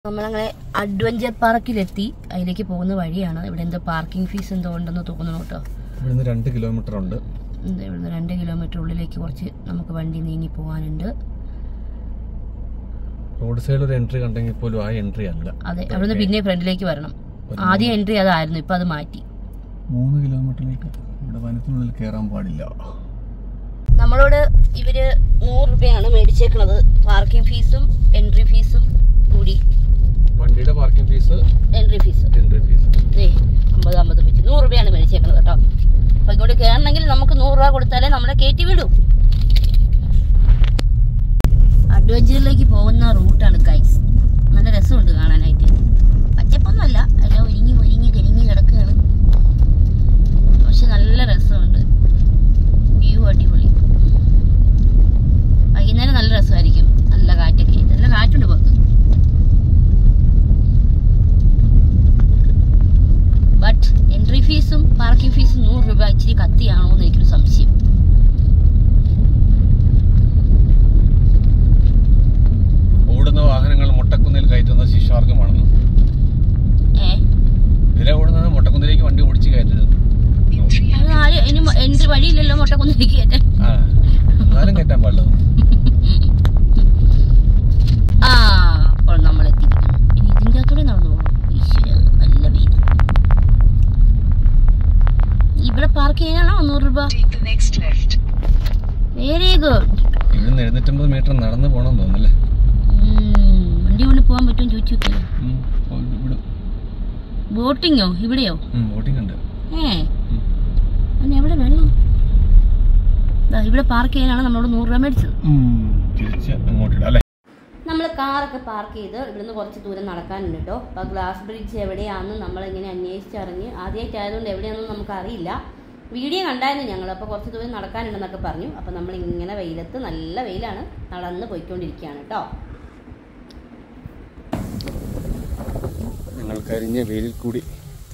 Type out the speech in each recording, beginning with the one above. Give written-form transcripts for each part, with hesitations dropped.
നമ്മളങ്ങനെ അഡ്വഞ്ചർ പാർക്കിലെത്തി. അതിലേക്ക് പോകുന്ന വഴിയാണ്. ഇവിടെ എന്തോ പാർക്കിംഗ് ഫീസ് എന്തോ ഉണ്ടെന്ന് തോന്നുന്നു കേട്ടോ. ഇവിടുന്ന് 2 കിലോമീറ്റർ ഉണ്ട്. ഇവിടുന്ന് 2 കിലോമീറ്റർ ഉള്ളിലേക്ക് കുറച്ച് നമുക്ക് വണ്ടി നീങ്ങി പോകാനുണ്ട്. റോഡ് സൈഡിൽ ഒരു എൻട്രി കണ്ടെങ്കിൽ പോലും ആ എൻട്രി അല്ല. അതെ, അവിടുന്ന് പിന്നെ ഫ്രണ്ടിലേക്ക് വരണം. ആദ്യം എൻട്രി അതായിരുന്നു, ഇപ്പൊ അത് മാറ്റി. 3 കിലോമീറ്ററിലേക്ക് ഇവിടെ വനത്തിനുള്ളിൽ കയറാൻ പാടില്ല. നമ്മളോട് ഇവര് 100 രൂപയാണ് മേടിച്ചേക്കുന്നത്. പാർക്കിംഗ് ഫീസും എൻട്രി ഫീസും കൂടി. വണ്ടിയുടെ പാർക്കിംഗ് ഫീസ്, എൻട്രി ഫീസ് 50 വെച്ച് 100 രൂപയാണ് മേടിച്ചേക്കുന്നത് കേട്ടോ. അപ്പൊ ഇങ്ങോട്ട് കയറണമെങ്കിൽ നമുക്ക് 100 രൂപ കൊടുത്താലേ നമ്മളെ കയറ്റി വിടും. അഡ്വഞ്ചറിലേക്ക് പോകുന്ന റൂട്ടാണ് ഗൈസ്. നല്ല രസമുണ്ട് കാണാനായിട്ട്. പച്ചപ്പൊന്നുമല്ല, എല്ലാം ഒരുങ്ങി കരിഞ്ഞ് കിടക്കുകയാണ്. പക്ഷെ നല്ല രസമുണ്ട്. വ്യൂ അടിപൊളി. വൈകുന്നേരം നല്ല രസമായിരിക്കും. നല്ല കാറ്റൊക്കെ, നല്ല കാറ്റുണ്ട് പുറത്ത്. ബട്ട് എൻട്രി ഫീസും പാർക്കിംഗ് ഫീസും 100 രൂപ ഇച്ചിരി കത്തിയാണോ എന്ന് എനിക്കൊരു സംശയം. ഓടുന്ന വാഹനങ്ങൾ മൊട്ടക്കുന്നിൽ കയറ്റുന്നത് ശിശാർഗമാണെന്ന്. ഇതിലെ ഓടുന്നത് മൊട്ടക്കുന്നിലേക്ക് വണ്ടി ഓടിച്ച് കയറ്റരുത്. എൻട്രി വഴിയില്ലല്ലോ മൊട്ടക്കുന്നിലേക്ക് കയറ്റാൻ. എന്നാലും കയറ്റാൻ പാടില്ല. അപ്പോൾ നമ്മൾ എത്തിയിരിക്കുന്നു. ഇനി ഇതിൻ്റെ അകത്തൂടെ നടന്നു പോകണം. ഈശ്വര, നല്ല വെയിൽ. ഇവിടെ പാർക്ക് ചെയ്യാനാണോ 100 രൂപ? Very good. ഇവിടുന്ന് 750 മീറ്റർ നടന്നു പോകണം തോന്നല്ലേ. വണ്ടി കൊണ്ട് പോകാൻ പറ്റുമെന്ന് ചോദിച്ചു നോക്കിയാലോ. ബോട്ടിങ്ങോ? ഇവിടെയോ? ബോട്ടിംഗ് ഉണ്ട്. എവിടെ വെള്ളം? ഇവിടെ പാർക്ക് ചെയ്യാനാണ് നമ്മളോട് 100 രൂപ മേടിച്ചത്. നമ്മൾ കാറൊക്കെ പാർക്ക് ചെയ്ത് ഇവിടുന്ന് കുറച്ച് ദൂരം നടക്കാനുണ്ട് കേട്ടോ. അപ്പോൾ ഗ്ലാസ് ബ്രിഡ്ജ് എവിടെയാണെന്ന് നമ്മളിങ്ങനെ അന്വേഷിച്ചറിഞ്ഞ്, ആദ്യമായിട്ടായതുകൊണ്ട് എവിടെയാണെന്ന് നമുക്ക് അറിയില്ല. വീഡിയോ കണ്ടായിരുന്നു ഞങ്ങൾ. അപ്പോൾ കുറച്ച് ദൂരം നടക്കാനുണ്ടെന്നൊക്കെ പറഞ്ഞു. അപ്പോൾ നമ്മളിങ്ങനെ വെയിലത്ത്, നല്ല വെയിലാണ്, നടന്ന് പോയിക്കൊണ്ടിരിക്കുകയാണ് കേട്ടോ. ഞങ്ങൾ കരിഞ്ഞ വെയിലിൽ കൂടി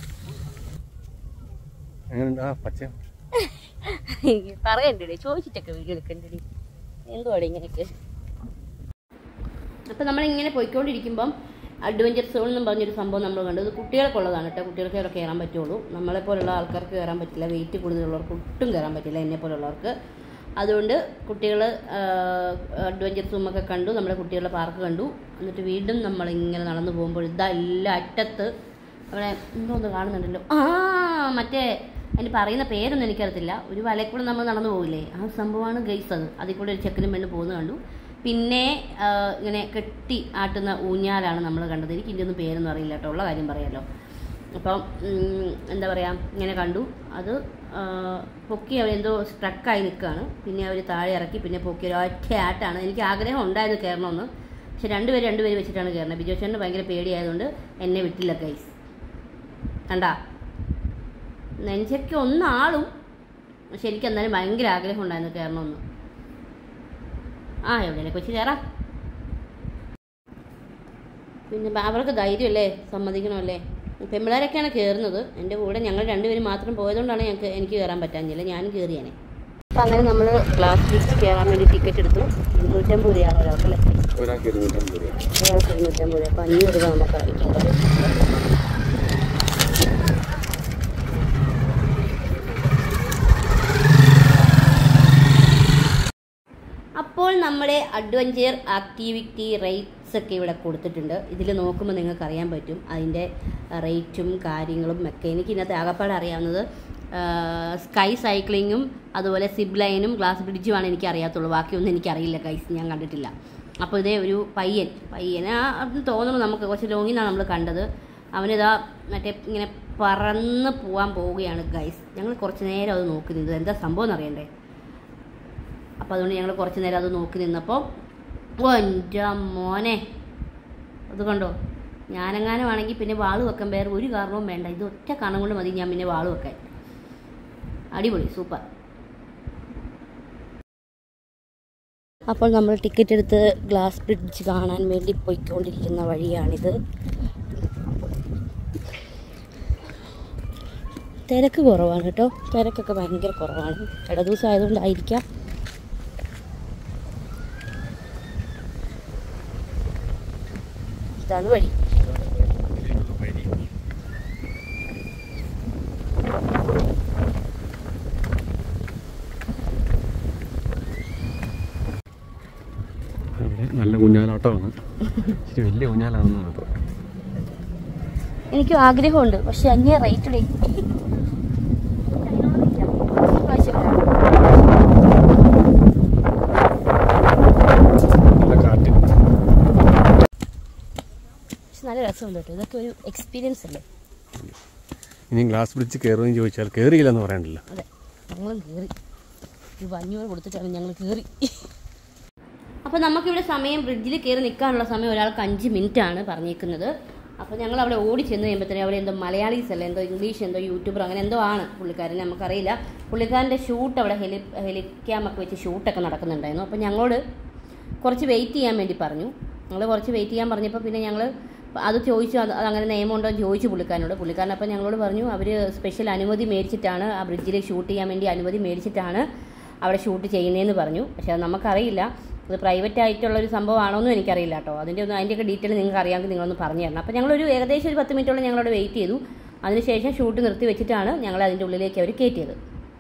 പറയണ്ടേ, ചോദിച്ചിട്ടൊക്കെ വീഡിയോ എടുക്കണ്ടേ, എന്തുവാടെ ഇങ്ങനെയൊക്കെ. അപ്പം നമ്മളിങ്ങനെ പോയിക്കൊണ്ടിരിക്കുമ്പം അഡ്വഞ്ചർ സോൺ എന്നും പറഞ്ഞൊരു സംഭവം നമ്മൾ കണ്ടത്. കുട്ടികൾക്കുള്ളതാണ് കേട്ടോ. കുട്ടികൾക്ക് അവിടെ കയറാൻ പറ്റുള്ളൂ. നമ്മളെപ്പോലുള്ള ആൾക്കാർക്ക് കയറാൻ പറ്റില്ല. വെയിറ്റ് കൂടുതലുള്ളവർക്ക് ഒട്ടും കയറാൻ പറ്റില്ല, എന്നെപ്പോലുള്ളവർക്ക്. അതുകൊണ്ട് കുട്ടികൾ അഡ്വഞ്ചർ സൂമൊക്കെ കണ്ടു. നമ്മുടെ കുട്ടികളുടെ പാർക്ക് കണ്ടു. എന്നിട്ട് വീണ്ടും നമ്മളിങ്ങനെ നടന്നു പോകുമ്പോൾ ഇതെല്ലാം അറ്റത്ത് അവിടെ എന്തോന്ന് കാണുന്നുണ്ടല്ലോ. മറ്റേ അതിന് പറയുന്ന പേരൊന്നും എനിക്കറിയത്തില്ല. ഒരു വലയിൽ കൂടെ നമ്മൾ നടന്നു പോകില്ലേ, ആ സംഭവമാണ് ഗൈസ് അത്. അതിൽ കൂടെ ഒരു ചെക്കനും പെണ്ണ് പോകുന്നത് കണ്ടു. പിന്നെ ഇങ്ങനെ കെട്ടി ആട്ടുന്ന ഊഞ്ഞാലാണ് നമ്മൾ കണ്ടത്. എനിക്ക് ഇതിൻ്റെ ഒന്നും പേരൊന്നും അറിയില്ല കേട്ടോ, ഉള്ള കാര്യം പറയാമല്ലോ. അപ്പം എന്താ പറയുക, ഇങ്ങനെ കണ്ടു. അത് പൊക്കി അവരെന്തോ സ്ട്രക്കായി നിൽക്കുകയാണ്. പിന്നെ അവർ താഴെ ഇറക്കി, പിന്നെ പൊക്കി ഒറ്റ ആട്ടാണ്. എനിക്ക് ആഗ്രഹം ഉണ്ടായിരുന്നു കയറണമെന്ന്. പക്ഷെ രണ്ടുപേര് വെച്ചിട്ടാണ് കയറുന്നത്. ബിജോ ചേട്ടന് ഭയങ്കര പേടിയായതുകൊണ്ട് എന്നെ വിട്ടില്ല ഗൈസ്. കണ്ടാ, നെഞ്ചൊക്കെ ഒന്നാളും. പക്ഷെ എനിക്ക് എന്നാലും ഭയങ്കര ആഗ്രഹം ഉണ്ടായിരുന്നു കയറണമെന്ന്. എവിടെയൊക്കെ വെച്ച് കയറാം. പിന്നെ അവർക്ക് ധൈര്യമല്ലേ, സമ്മതിക്കണമല്ലേ. പെമ്പിളാരൊക്കെയാണ് കയറുന്നത്. എൻ്റെ കൂടെ ഞങ്ങൾ 2 പേരും മാത്രം പോയതുകൊണ്ടാണ് എനിക്ക് കയറാൻ പറ്റാഞ്ഞില്ല. ഞാനും കയറിയാനേ. അപ്പം അങ്ങനെ നമ്മൾ ഗ്ലാസ് ബ്രിഡ്ജ് കയറാൻ വേണ്ടി ടിക്കറ്റ് എടുത്തു. 250 രൂപയാണ് ഒരാൾക്കല്ലേ. ഒരാൾക്ക് 250 രൂപ. അപ്പം 500 രൂപ നമുക്ക് അയക്കേണ്ടത്. അപ്പോൾ നമ്മുടെ അഡ്വഞ്ചർ ആക്ടിവിറ്റി റേറ്റ്സ് ഒക്കെ ഇവിടെ കൊടുത്തിട്ടുണ്ട്. ഇതിൽ നോക്കുമ്പോൾ നിങ്ങൾക്ക് അറിയാൻ പറ്റും അതിൻ്റെ റേറ്റും കാര്യങ്ങളും ഒക്കെ. എനിക്ക് ഇതിനകത്ത് ആകപ്പാട് അറിയാവുന്നത് സ്കൈ സൈക്ലിങ്ങും അതുപോലെ സിബ് ലൈനും ഗ്ലാസ് ബ്രിഡ്ജുമാണ് എനിക്ക് അറിയാത്തുള്ളൂ. ബാക്കിയൊന്നും എനിക്കറിയില്ല ഗൈസ്, ഞാൻ കണ്ടിട്ടില്ല. അപ്പോൾ ഇതേ ഒരു പയ്യനാ തോന്നുന്നു. നമുക്ക് കുറച്ച് ലോങ്ങിനാണ് നമ്മൾ കണ്ടത്. അവനിതാ മറ്റേ ഇങ്ങനെ പറന്ന് പോവുകയാണ് ഗൈസ്. ഞങ്ങൾ കുറച്ച് നേരം അത് നോക്കി നിന്നത്. എന്താ സംഭവം എന്നറിയണ്ടേ. അപ്പോൾ അതുകൊണ്ട് ഞങ്ങൾ കുറച്ച് നേരം അത് നോക്കി നിന്നപ്പോൾ എൻ്റെ മോനെ അത് കണ്ടോ. ഞാനെങ്ങാനുമാണെങ്കിൽ പിന്നെ വാള് വെക്കാൻ വേറെ ഒരു കാരണവും വേണ്ട. ഇത് ഒറ്റ കാരണം കൊണ്ട് മതി ഞാൻ പിന്നെ വാള് വെക്കാൻ. അടിപൊളി, സൂപ്പർ. അപ്പോൾ നമ്മൾ ടിക്കറ്റ് എടുത്ത് ഗ്ലാസ് ബ്രിഡ്ജ് കാണാൻ വേണ്ടി പോയിക്കൊണ്ടിരിക്കുന്ന വഴിയാണിത്. തിരക്ക് കുറവാണ് കേട്ടോ. തിരക്കൊക്കെ ഭയങ്കര കുറവാണ്. ഇടദിവസം ആയതുകൊണ്ടായിരിക്കാം. ഇതാണ് വഴി. നല്ല ഊഞ്ഞാലാട്ടമാണ്. വലിയ ഊഞ്ഞാലാണെന്ന് മാത്രം. എനിക്കും ആഗ്രഹമുണ്ട്, പക്ഷെ അങ്ങേ റേറ്റ് നല്ല രസമുണ്ട് കേട്ടോ. ഇതൊക്കെ ഒരു എക്സ്പീരിയൻസ് അല്ലേ. ഇനി ഗ്ലാസ് ബ്രിഡ്ജ് കയറുമെന്ന് ചോദിച്ചാൽ കയറിയില്ലെന്ന് പറയാനില്ല. അതെ, ഞങ്ങളും കയറി. ഒരു 500 കൊടുത്തിട്ടാണ് ഞങ്ങൾ കയറി. അപ്പോൾ നമുക്കിവിടെ സമയം ബ്രിഡ്ജിൽ കയറി നിൽക്കാനുള്ള സമയം ഒരാൾക്ക് 5 മിനിറ്റാണ് പറഞ്ഞേക്കുന്നത്. അപ്പോൾ ഞങ്ങൾ അവിടെ ഓടി ചെന്ന് കഴിയുമ്പോഴത്തേനും അവിടെ എന്തോ മലയാളീസ് അല്ല, എന്തോ ഇംഗ്ലീഷ്, എന്തോ യൂട്യൂബർ, അങ്ങനെ എന്തോ ആണ് പുള്ളിക്കാരൻ, നമുക്കറിയില്ല. പുള്ളിക്കാരൻ്റെ ഷൂട്ട് അവിടെ ഹെലിക്യാമൊക്കെ വെച്ച് ഷൂട്ടൊക്കെ നടക്കുന്നുണ്ടായിരുന്നു. അപ്പോൾ ഞങ്ങളോട് കുറച്ച് വെയിറ്റ് ചെയ്യാൻ വേണ്ടി പറഞ്ഞു. ഞങ്ങൾ കുറച്ച് വെയിറ്റ് ചെയ്യാൻ പറഞ്ഞപ്പോൾ പിന്നെ ഞങ്ങൾ അത് ചോദിച്ചു, അതങ്ങനെ നിയമമുണ്ടോ എന്ന് ചോദിച്ചു പുള്ളിക്കാരൻ. അപ്പോൾ ഞങ്ങളോട് പറഞ്ഞു അവർ സ്പെഷ്യൽ അനുമതി മേടിച്ചിട്ടാണ് ആ ബ്രിഡ്ജിൽ ഷൂട്ട് ചെയ്യാൻ വേണ്ടി അനുമതി മേടിച്ചിട്ടാണ് അവിടെ ഷൂട്ട് ചെയ്യുന്നതെന്ന് പറഞ്ഞു. പക്ഷേ അത് നമുക്കറിയില്ല, അത് പ്രൈവറ്റ് ആയിട്ടുള്ളൊരു സംഭവമാണോന്നും എനിക്കറിയില്ല കേട്ടോ. അതിൻ്റെയൊക്കെ ഡീറ്റെയിൽ നിങ്ങൾക്ക് അറിയാമെങ്കിൽ നിങ്ങളൊന്ന് പറഞ്ഞു തരണം. അപ്പോൾ ഞങ്ങളൊരു ഏകദേശം ഒരു 10 മിനിറ്റോളം ഞങ്ങളവിടെ വെയിറ്റ് ചെയ്തു. അതിനുശേഷം ഷൂട്ട് നിർത്തി വെച്ചിട്ടാണ് ഞങ്ങൾ അതിൻ്റെ ഉള്ളിലേക്ക് അവർ കയറ്റിയത്.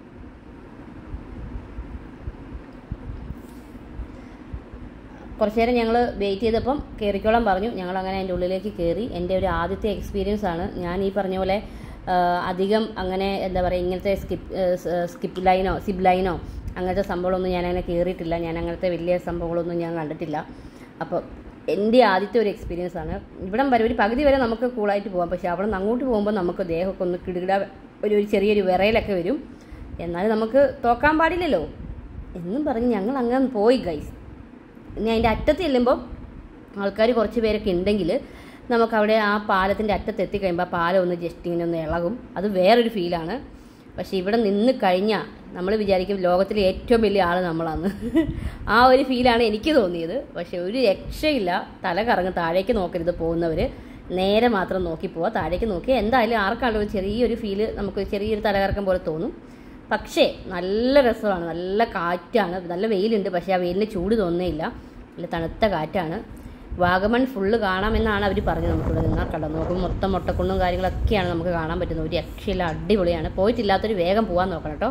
കുറച്ച് നേരം ഞങ്ങൾ വെയിറ്റ് ചെയ്തപ്പം കയറിക്കോളാൻ പറഞ്ഞു. ഞങ്ങളങ്ങനെ അതിൻ്റെ ഉള്ളിലേക്ക് കയറി. എൻ്റെ ഒരു ആദ്യത്തെ എക്സ്പീരിയൻസ് ആണ്. ഞാൻ ഈ പറഞ്ഞ പോലെ അധികം അങ്ങനെ എന്താ പറയുക, ഇങ്ങനത്തെ സിപ്പ് ലൈനോ അങ്ങനത്തെ സംഭവങ്ങളൊന്നും ഞാനങ്ങനെ കയറിയിട്ടില്ല. ഞാൻ അങ്ങനത്തെ വലിയ സംഭവങ്ങളൊന്നും ഞാൻ കണ്ടിട്ടില്ല. അപ്പോൾ എൻ്റെ ആദ്യത്തെ ഒരു എക്സ്പീരിയൻസ് ആണ്. ഇവിടം വരെ ഒരു പകുതി വരെ നമുക്ക് കൂളായിട്ട് പോകാം, പക്ഷേ അവിടെ നിന്ന് അങ്ങോട്ട് പോകുമ്പോൾ നമുക്ക് ദേഹമൊക്കെ ഒന്ന് കിടുകിട ഒരു ചെറിയൊരു വിറയലൊക്കെ വരും. എന്നാലും നമുക്ക് തോക്കാൻ പാടില്ലല്ലോ എന്നും പറഞ്ഞ് ഞങ്ങൾ അങ്ങനെ പോയി ഗൈസ്. ഇനി അതിൻ്റെ അറ്റത്ത് ചെല്ലുമ്പോൾ ആൾക്കാർ കുറച്ച് പേരൊക്കെ ഉണ്ടെങ്കിൽ നമുക്കവിടെ ആ പാലത്തിൻ്റെ അറ്റത്ത് എത്തിക്കഴിയുമ്പോൾ ആ പാലം ഒന്ന് ജസ്റ്റ് ഇങ്ങനെ ഒന്ന് ഇളകും. അത് വേറൊരു ഫീലാണ്. പക്ഷേ ഇവിടെ നിന്ന് കഴിഞ്ഞാൽ നമ്മൾ വിചാരിക്കും ലോകത്തിലെ ഏറ്റവും വലിയ ആൾ നമ്മളാണ്. ആ ഒരു ഫീലാണ് എനിക്ക് തോന്നിയത്. പക്ഷേ ഒരു രക്ഷയില്ല. തല കറങ്ങും. താഴേക്ക് നോക്കരുത് പോകുന്നവർ, നേരെ മാത്രം നോക്കി പോവുക. താഴേക്ക് നോക്കി എന്തായാലും ആർക്കാണല്ലോ ഒരു ചെറിയൊരു ഫീല്, നമുക്ക് ചെറിയൊരു തലകറക്കം പോലെ തോന്നും. പക്ഷേ നല്ല രസമാണ്, നല്ല കാറ്റാണ്. നല്ല വെയിലുണ്ട്, പക്ഷേ ആ വെയിലിന് ചൂട് തോന്നുന്നില്ല. നല്ല തണുത്ത കാറ്റാണ്. വാഗമൺ ഫുള്ള് കാണാമെന്നാണ് അവർ പറഞ്ഞത്. നമുക്കിവിടെ നിന്നാൽ കണ്ടോ, നമുക്ക് മൊത്തം മുട്ടക്കുണ്ണും കാര്യങ്ങളൊക്കെയാണ് നമുക്ക് കാണാൻ പറ്റുന്നത്. ഒരു രക്ഷയില്ല, അടിപൊളിയാണ്. പോയിട്ടില്ലാത്തൊരു വേഗം പോകാൻ നോക്കണം കേട്ടോ.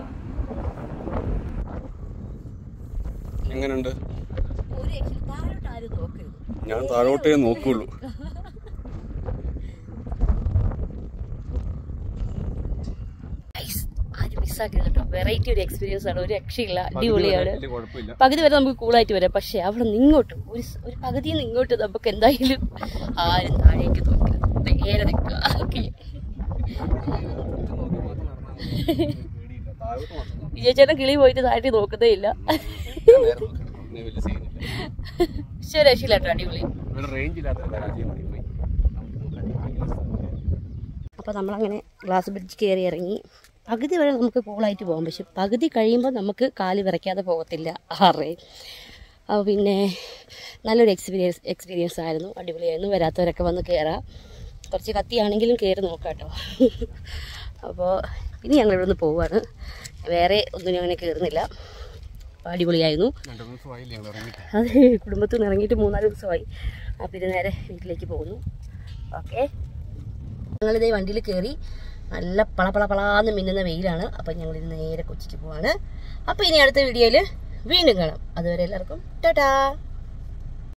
എങ്ങനെയുണ്ട്? ഞാൻ താഴോട്ടേ നോക്കുള്ളൂ. വെറൈറ്റി ഒരു എക്സ്പീരിയൻസ് ആണ്. ഒരു രക്ഷയില്ല, അടിപൊളിയാണ്. പകുതി വരെ നമുക്ക് കൂളായിട്ട് വരാം, പക്ഷെ അവിടെ നിന്ന് ഇങ്ങോട്ടും ഒരു പകുതിയിൽ നിന്ന് ഇങ്ങോട്ട് നമുക്ക് എന്തായാലും ആരും താഴേക്ക് നോക്കരുത്, നേരെ നിൽക്കുക. വിജയചേട്ടൻ കിളി പോയിട്ട് താഴെ നോക്കുന്നേ ഇല്ല. പക്ഷെ രക്ഷയില്ല കേട്ടോ, അടിപൊളി. അപ്പോൾ നമ്മളങ്ങനെ ഗ്ലാസ് ബ്രിഡ്ജ് കയറി ഇറങ്ങി. പകുതി വരെ നമുക്ക് കൂളായിട്ട് പോകാം, പക്ഷെ പകുതി കഴിയുമ്പോൾ നമുക്ക് കാല് വിറയ്ക്കാതെ പോകത്തില്ല. അപ്പോൾ പിന്നെ നല്ലൊരു എക്സ്പീരിയൻസ് ആയിരുന്നു, അടിപൊളിയായിരുന്നു. വരാത്തവരൊക്കെ വന്ന് കയറാം. കുറച്ച് കത്തിയാണെങ്കിലും കയറി നോക്കാം കേട്ടോ. അപ്പോൾ ഇനി ഞങ്ങളിവിടെ നിന്ന് പോവുകയാണ്. വേറെ ഒന്നും അങ്ങനെ കയറുന്നില്ല. അടിപൊളിയായിരുന്നു. അതെ, കുടുംബത്തിൽ നിന്ന് ഇറങ്ങിയിട്ട് 3-4 ദിവസമായി. അപ്പോൾ ഇത് നേരെ വീട്ടിലേക്ക് പോകുന്നു. ഓക്കെ, ഞങ്ങളിതേ വണ്ടിയിൽ കയറി. നല്ല പളാന്ന് മിന്നുന്ന വെയിലാണ്. അപ്പം ഞങ്ങളിത് നേരെ കൊച്ചിക്ക് പോവാണ്. അപ്പോൾ ഇനി അടുത്ത വീഡിയോയിൽ വീണ്ടും കാണാം. അതുവരെ എല്ലാവർക്കും ടാറ്റാ.